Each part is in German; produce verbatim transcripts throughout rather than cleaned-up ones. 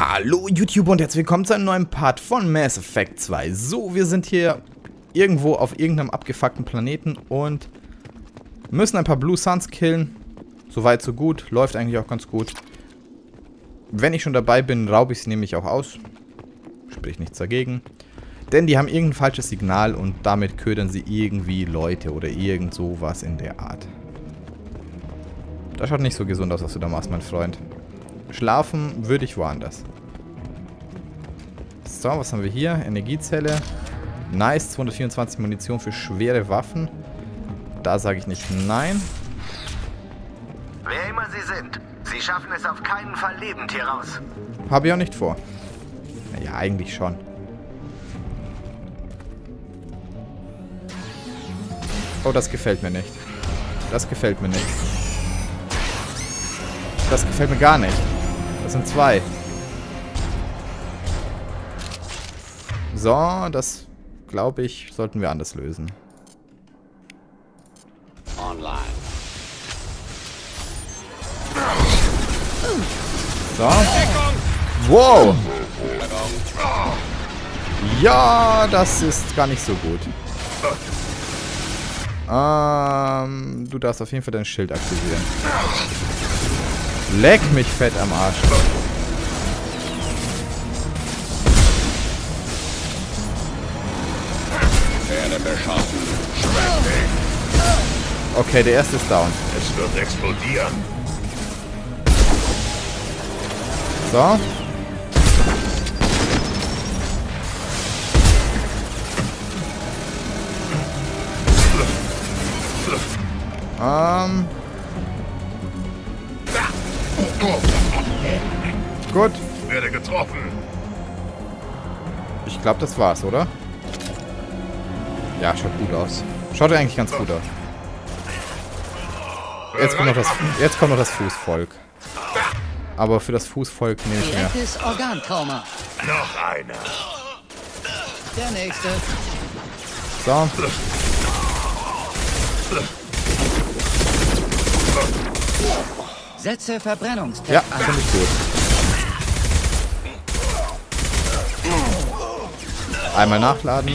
Hallo YouTube und herzlich willkommen zu einem neuen Part von Mass Effect zwei. So, wir sind hier irgendwo auf irgendeinem abgefuckten Planeten und müssen ein paar Blue Suns killen. Soweit so gut, läuft eigentlich auch ganz gut. Wenn ich schon dabei bin, raube ich sie nämlich auch aus. Sprich nichts dagegen. Denn die haben irgendein falsches Signal und damit ködern sie irgendwie Leute oder irgend sowas in der Art. Das schaut nicht so gesund aus, was du da machst, mein Freund. Schlafen würde ich woanders. So, was haben wir hier? Energiezelle. Nice, zweihundertvierundzwanzig Munition für schwere Waffen. Da sage ich nicht nein. Wer immer Sie sind, Sie schaffen es auf keinen Fall lebend hier raus. Habe ich auch nicht vor. Naja, eigentlich schon. Oh, das gefällt mir nicht. Das gefällt mir nicht. Das gefällt mir gar nicht. Das sind zwei. So, das glaube ich, sollten wir anders lösen. Online. So. Wow. Ja, das ist gar nicht so gut. Ähm, du darfst auf jeden Fall dein Schild aktivieren. Leck mich fett am Arsch. Okay, der erste ist down. Es wird explodieren. So. Ähm. Gut. Ich werde getroffen. Ich glaube, das war's, oder? Ja, schaut gut aus. Schaut eigentlich ganz gut aus. Jetzt kommt noch das, jetzt kommt noch das Fußvolk. Aber für das Fußvolk nehme ich mehr. Direktes Organtrauma. Noch einer. Der nächste. So. Setze Verbrennungstest Ja, ein. finde ich gut. Einmal nachladen.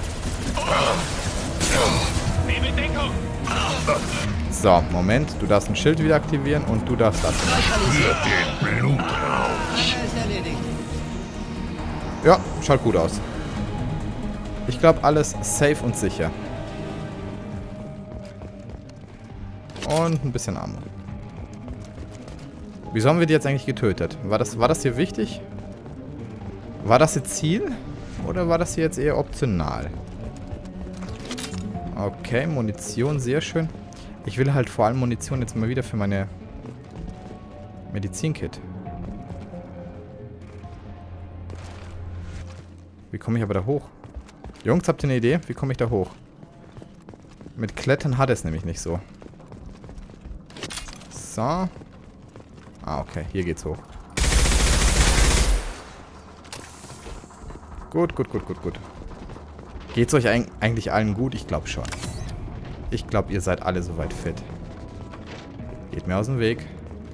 So, Moment. Du darfst ein Schild wieder aktivieren und du darfst das. Für den Blutrausch. Einer ist erledigt. Ja, schaut gut aus. Ich glaube, alles safe und sicher. Und ein bisschen Armut. Wieso haben wir die jetzt eigentlich getötet? War das, war das hier wichtig? War das ihr Ziel? Oder war das hier jetzt eher optional? Okay, Munition, sehr schön. Ich will halt vor allem Munition jetzt mal wieder für meine Medizinkit. Wie komme ich aber da hoch? Jungs, habt ihr eine Idee? Wie komme ich da hoch? Mit Klettern hat es nämlich nicht so. So. Ah, okay. Hier geht's hoch. Gut, gut, gut, gut, gut. Geht's euch eigentlich allen gut? Ich glaube schon. Ich glaube, ihr seid alle soweit fit. Geht mir aus dem Weg.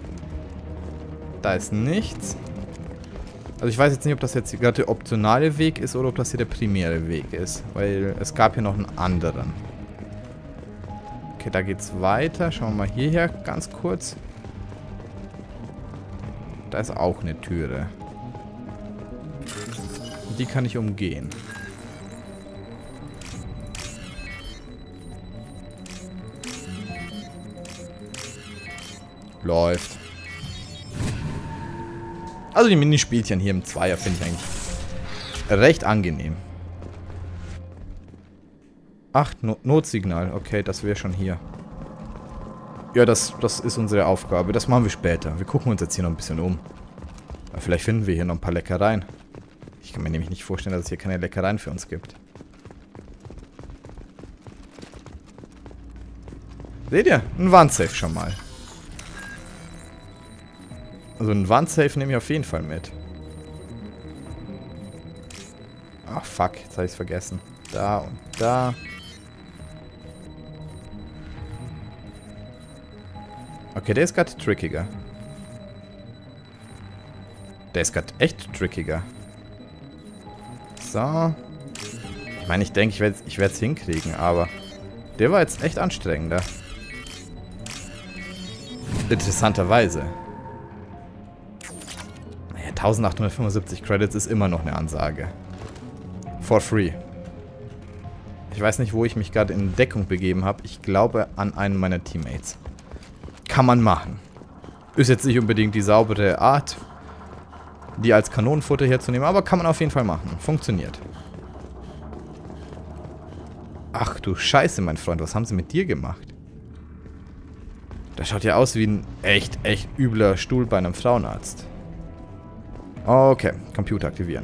Da ist nichts. Also ich weiß jetzt nicht, ob das jetzt gerade der optionale Weg ist oder ob das hier der primäre Weg ist. Weil es gab hier noch einen anderen. Okay, da geht's weiter. Schauen wir mal hierher ganz kurz. Da ist auch eine Türe. Die kann ich umgehen. Läuft. Also die Minispielchen hier im Zweier finde ich eigentlich recht angenehm. Ach, no Notsignal. Okay, das wäre schon hier. Ja, das, das ist unsere Aufgabe. Das machen wir später. Wir gucken uns jetzt hier noch ein bisschen um. Aber vielleicht finden wir hier noch ein paar Leckereien. Ich kann mir nämlich nicht vorstellen, dass es hier keine Leckereien für uns gibt. Seht ihr? Ein Wandsafe schon mal. Also ein Wandsafe nehme ich auf jeden Fall mit. Ach fuck, jetzt habe ich es vergessen. Da und da. Okay, der ist gerade trickiger. Der ist gerade echt trickiger. So. Ich meine, ich denke, ich werde ich es hinkriegen, aber der war jetzt echt anstrengender. Interessanterweise. Naja, eintausendachthundertfünfundsiebzig Credits ist immer noch eine Ansage. For free. Ich weiß nicht, wo ich mich gerade in Deckung begeben habe. Ich glaube an einen meiner Teammates. Kann man machen. Ist jetzt nicht unbedingt die saubere Art, die als Kanonenfutter herzunehmen, aber kann man auf jeden Fall machen. Funktioniert. Ach du Scheiße, mein Freund, was haben sie mit dir gemacht? Das schaut ja aus wie ein echt, echt übler Stuhl bei einem Frauenarzt. Okay, Computer aktivieren.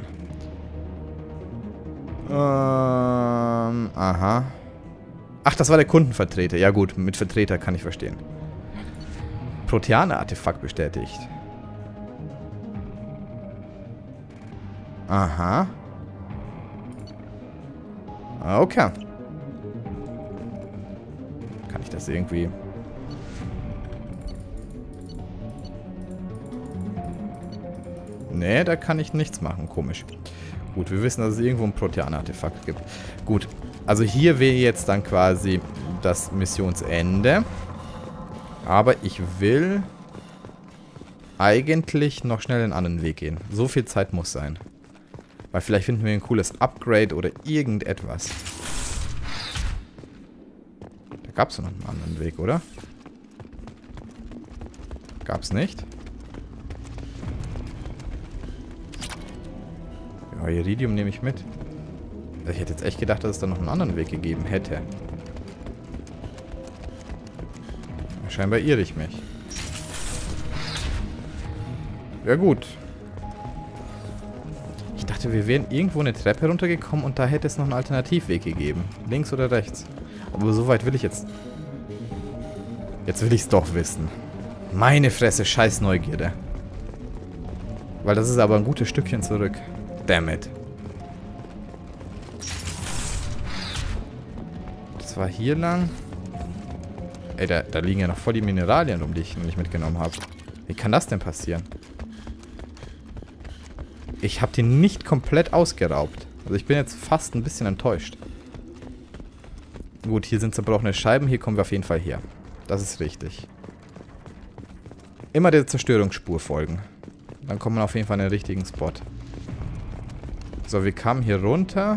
Ähm, aha. Ach, das war der Kundenvertreter. Ja gut, mit Vertreter kann ich verstehen. Proteane-Artefakt bestätigt. Aha. Okay. Kann ich das irgendwie... Nee, da kann ich nichts machen. Komisch. Gut, wir wissen, dass es irgendwo ein Protean-Artefakt gibt. Gut, also hier wäre jetzt dann quasi das Missionsende. Aber ich will eigentlich noch schnell einen anderen Weg gehen. So viel Zeit muss sein. Weil vielleicht finden wir ein cooles Upgrade oder irgendetwas. Da gab es noch einen anderen Weg, oder? Gab's nicht? Ja, Iridium nehme ich mit. Ich hätte jetzt echt gedacht, dass es da noch einen anderen Weg gegeben hätte. Scheinbar irre ich mich. Ja gut. Ich dachte, wir wären irgendwo eine Treppe runtergekommen und da hätte es noch einen Alternativweg gegeben. Links oder rechts. Aber so weit will ich jetzt... Jetzt will ich es doch wissen. Meine Fresse, scheiß Neugierde. Weil das ist aber ein gutes Stückchen zurück. Damn it. Das war hier lang. Ey, da, da liegen ja noch voll die Mineralien rum, die ich noch nicht mitgenommen habe. Wie kann das denn passieren? Ich habe den nicht komplett ausgeraubt. Also ich bin jetzt fast ein bisschen enttäuscht. Gut, hier sind zerbrochene Scheiben. Hier kommen wir auf jeden Fall her. Das ist richtig. Immer der Zerstörungsspur folgen. Dann kommt man auf jeden Fall in den richtigen Spot. So, wir kamen hier runter.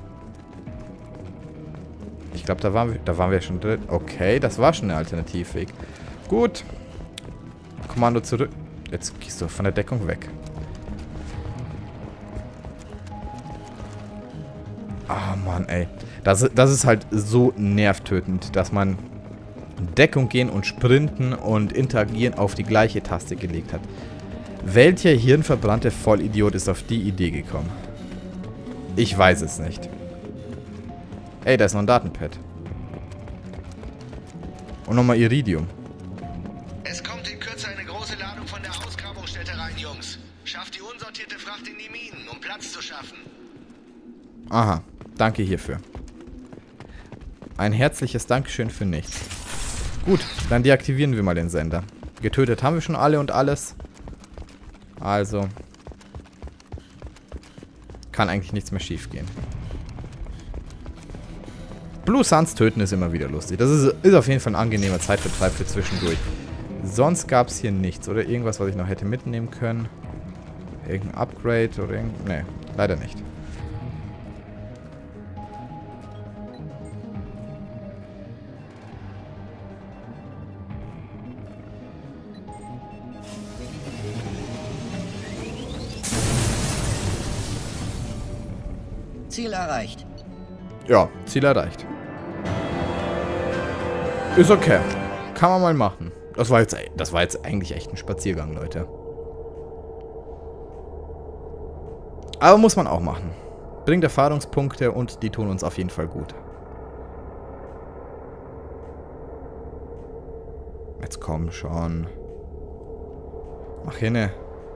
Ich glaube, da waren wir, da waren wir schon drin. Okay, das war schon ein Alternativweg. Gut. Kommando zurück. Jetzt gehst du von der Deckung weg. Ah, Mann, ey. Das, das ist halt so nervtötend, dass man Deckung gehen und sprinten und interagieren auf die gleiche Taste gelegt hat. Welcher hirnverbrannte Vollidiot ist auf die Idee gekommen? Ich weiß es nicht. Ey, da ist noch ein Datenpad. Und nochmal Iridium. Es kommt in Kürze eine große Ladung von der Ausgrabungsstätte rein, Jungs. Schafft die unsortierte Fracht in die Minen, um Platz zu schaffen. Aha, danke hierfür. Ein herzliches Dankeschön für nichts. Gut, dann deaktivieren wir mal den Sender. Getötet haben wir schon alle und alles. Also kann eigentlich nichts mehr schief gehen. Blue Suns töten ist immer wieder lustig. Das ist, ist auf jeden Fall ein angenehmer Zeitvertreib für zwischendurch. Sonst gab es hier nichts. Oder irgendwas, was ich noch hätte mitnehmen können. Irgendein Upgrade oder irgend... Nee, leider nicht. Ziel erreicht. Ja, Ziel erreicht. Ist okay. Kann man mal machen. Das war jetzt, das war jetzt eigentlich echt ein Spaziergang, Leute. Aber muss man auch machen. Bringt Erfahrungspunkte und die tun uns auf jeden Fall gut. Jetzt komm schon. Mach hinne.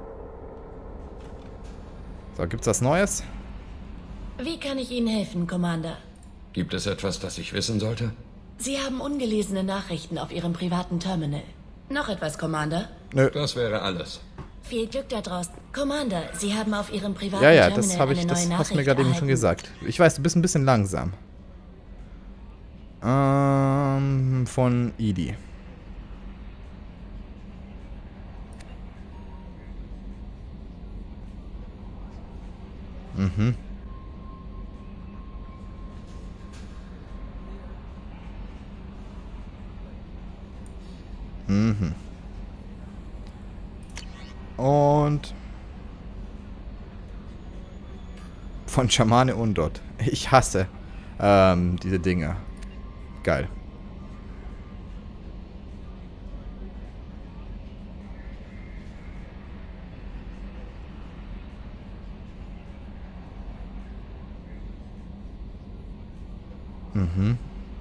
So, gibt's was Neues? Wie kann ich Ihnen helfen, Commander? Gibt es etwas, das ich wissen sollte? Sie haben ungelesene Nachrichten auf Ihrem privaten Terminal. Noch etwas, Commander? Nö. Das wäre alles. Viel Glück da draußen. Commander, Sie haben auf Ihrem privaten Ja, ja, Terminal das habe ich, eine das neue hast du mir Nachricht gerade eben schon erhalten. gesagt. Ich weiß, du bist ein bisschen langsam. Ähm, von Edie. Mhm. Mhm. Und von Schamane Undot. Ich hasse ähm, diese Dinge. Geil. Mhm.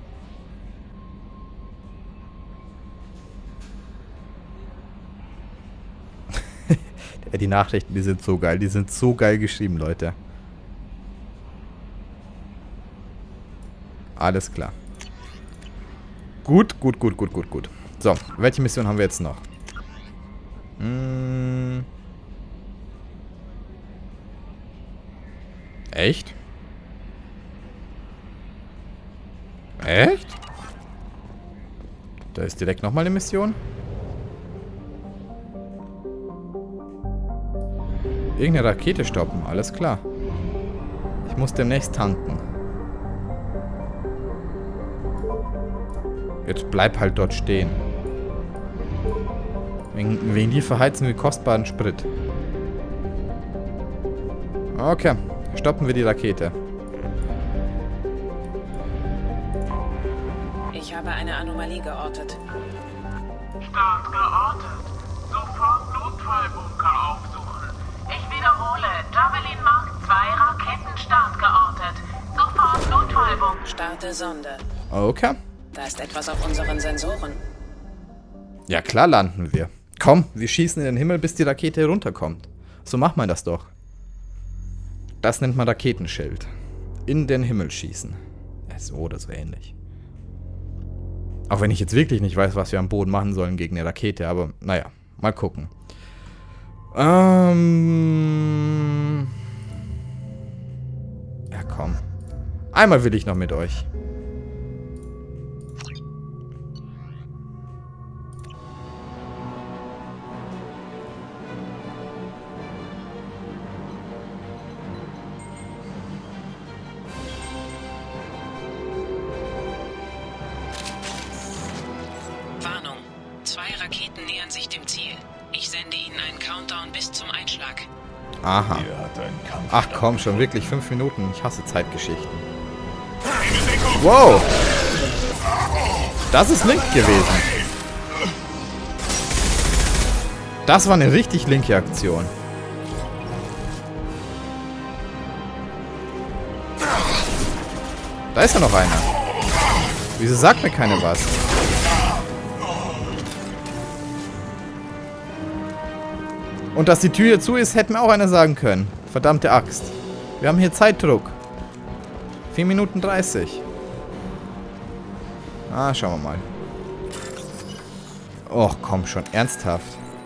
Die Nachrichten, die sind so geil. Die sind so geil geschrieben, Leute. Alles klar. Gut, gut, gut, gut, gut, gut. So, welche Mission haben wir jetzt noch? Hm. Echt? Echt? Da ist direkt nochmal eine Mission. Irgendeine Rakete stoppen, alles klar. Ich muss demnächst tanken. Jetzt bleib halt dort stehen. Wegen, wegen die verheizen wir kostbaren Sprit. Okay, stoppen wir die Rakete. Ich habe eine Anomalie geortet. Start geortet. Sofort Notfallbunker aufsuchen. Ich wiederhole, Javelin Mark zwei Raketenstart geortet. Sofort Notfallbunker. Starte Sonde. Okay. Da ist etwas auf unseren Sensoren. Ja, klar landen wir. Komm, wir schießen in den Himmel, bis die Rakete runterkommt. So macht man das doch. Das nennt man Raketenschild. In den Himmel schießen. Ja, so oder so ähnlich. Auch wenn ich jetzt wirklich nicht weiß, was wir am Boden machen sollen gegen eine Rakete, aber naja, mal gucken. Ähm... Ja, komm. Einmal will ich noch mit euch. Warnung. Zwei Raketen nähern sich dem Ziel. Ich sende Ihnen einen Countdown bis zum Einschlag. Aha. Ach komm, schon wirklich fünf Minuten. Ich hasse Zeitgeschichten. Wow. Das ist Link gewesen. Das war eine richtig linke Aktion. Da ist ja noch einer. Wieso sagt mir keiner was? Und dass die Tür hier zu ist, hätte mir auch einer sagen können. Verdammte Axt. Wir haben hier Zeitdruck. vier Minuten dreißig. Ah, schauen wir mal. Och, komm schon. Ernsthaft.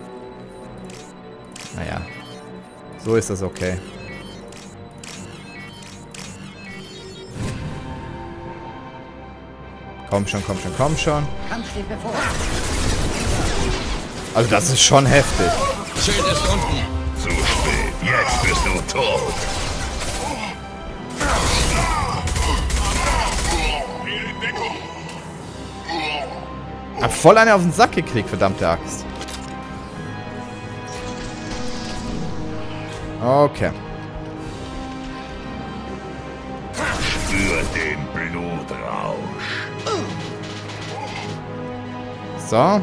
Naja. So ist das okay. Komm schon, komm schon, komm schon. Kampf steht bevor. Also das ist schon heftig. Schild ist unten. Zu spät, jetzt bist du tot. Hab voll eine auf den Sack gekriegt, verdammte Axt. Okay. Spür den Blutrausch. So.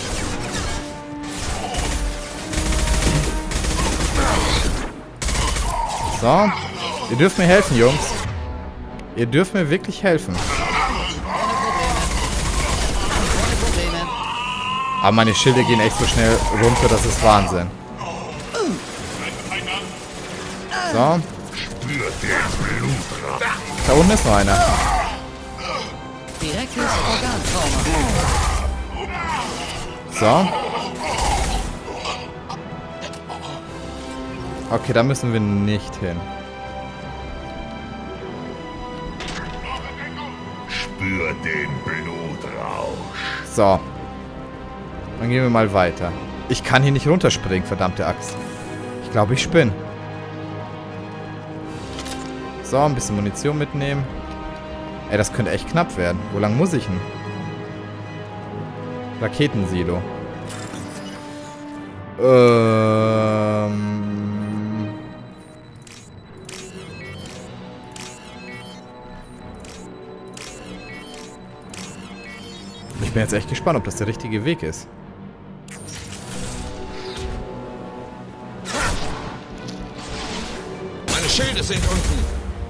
So. Ihr dürft mir helfen, Jungs. Ihr dürft mir wirklich helfen. Probleme. Aber meine Schilde gehen echt so schnell runter, das ist Wahnsinn. So. Da unten ist noch einer. Direktes Organtrauma. So. Okay, da müssen wir nicht hin. Spür den Blutrausch. So. Dann gehen wir mal weiter. Ich kann hier nicht runterspringen, verdammte Axt. Ich glaube, ich spinne. So, ein bisschen Munition mitnehmen. Ey, das könnte echt knapp werden. Wo lang muss ich denn? Raketensilo. Ähm... Ich bin jetzt echt gespannt, ob das der richtige Weg ist. Meine Schilde sind unten.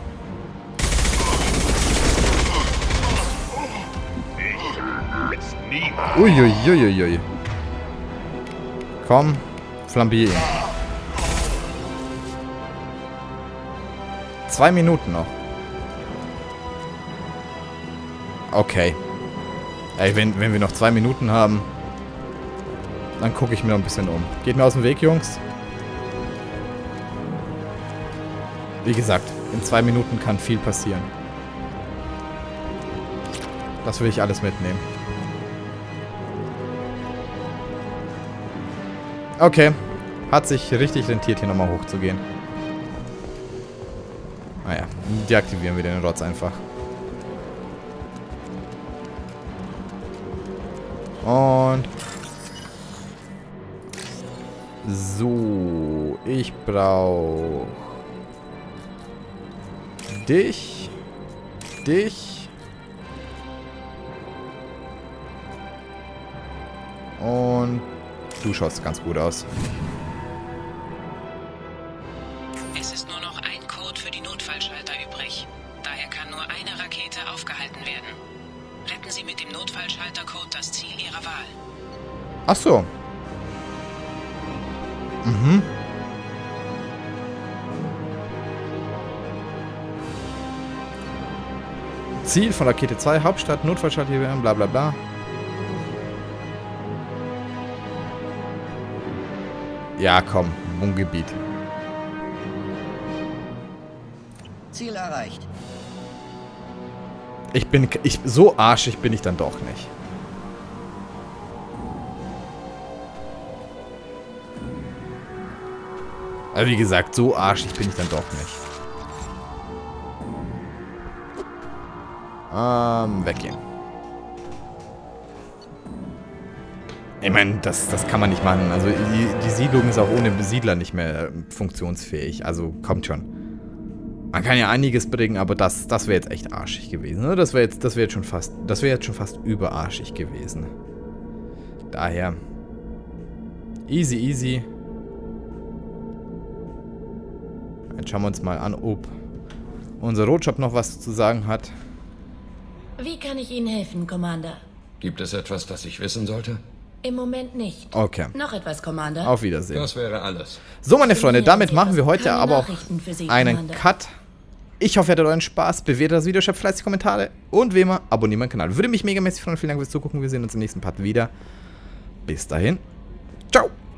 Uiuiuiui. Komm, flambier ihn. Zwei Minuten noch. Okay. Ey, wenn, wenn wir noch zwei Minuten haben, dann gucke ich mir noch ein bisschen um. Geht mir aus dem Weg, Jungs. Wie gesagt, in zwei Minuten kann viel passieren. Das will ich alles mitnehmen. Okay. Hat sich richtig rentiert, hier nochmal hochzugehen. Naja, deaktivieren wir den Rotz einfach. Und... So, ich brauche... Dich. Dich. Und... Du schaust ganz gut aus. Es ist nur noch ein Code für die Notfallschalter übrig. Daher kann nur eine Rakete aufgehalten werden. Retten Sie mit dem Notfallschaltercode das Ziel Ihrer Wahl. Ach so. Mhm. Ziel von Rakete zwei, Hauptstadt, Notfallschalter, bla bla bla. Ja, komm, Wohngebiet. Ziel erreicht. Ich bin, ich, so arschig bin ich dann doch nicht. Also wie gesagt, so arschig bin ich dann doch nicht. Ähm, weggehen. Ich meine, das, das kann man nicht machen. Also die, die Siedlung ist auch ohne Besiedler nicht mehr äh, funktionsfähig. Also kommt schon. Man kann ja einiges bringen, aber das, das wäre jetzt echt arschig gewesen. Ne? Das wäre jetzt, das wäre jetzt schon fast, das wäre jetzt schon fast überarschig gewesen. Daher easy, easy. Jetzt schauen wir uns mal an, ob unser Rotschop noch was zu sagen hat. Wie kann ich Ihnen helfen, Commander? Gibt es etwas, das ich wissen sollte? Im Moment nicht. Okay. Noch etwas, Commander? Auf Wiedersehen. Das wäre alles. So, meine Freunde, Hier damit Sie machen wir etwas- heute keine aber auch Nachrichten für Sie, einen Commander. Cut. Ich hoffe, ihr hattet euren Spaß. Bewertet das Video, schreibt fleißig Kommentare. Und wie immer, abonniert meinen Kanal. Würde mich megamäßig freuen. Vielen Dank fürs Zugucken. Wir sehen uns im nächsten Part wieder. Bis dahin. Ciao.